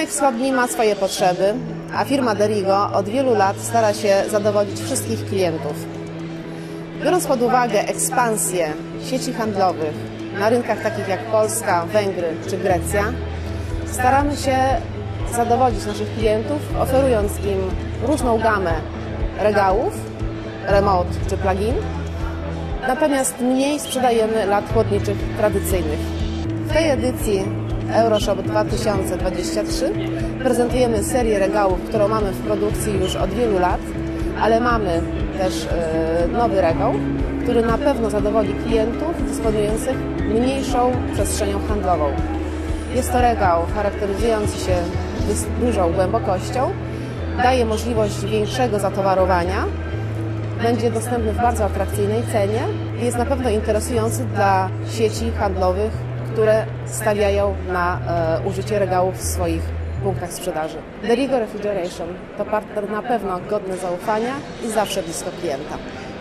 Rynek wschodni ma swoje potrzeby, a firma Derigo od wielu lat stara się zadowolić wszystkich klientów. Biorąc pod uwagę ekspansję sieci handlowych na rynkach takich jak Polska, Węgry czy Grecja, staramy się zadowolić naszych klientów, oferując im różną gamę regałów, remote czy plug-in, natomiast mniej sprzedajemy lat chłodniczych tradycyjnych. W tej edycji Euroshop 2023 prezentujemy serię regałów, którą mamy w produkcji już od wielu lat, ale mamy też nowy regał, który na pewno zadowoli klientów dysponujących mniejszą przestrzenią handlową. Jest to regał charakteryzujący się dużą głębokością, daje możliwość większego zatowarowania, będzie dostępny w bardzo atrakcyjnej cenie i jest na pewno interesujący dla sieci handlowych, które stawiają na użycie regałów w swoich punktach sprzedaży. Derigo Refrigeration to partner na pewno godny zaufania i zawsze blisko klienta.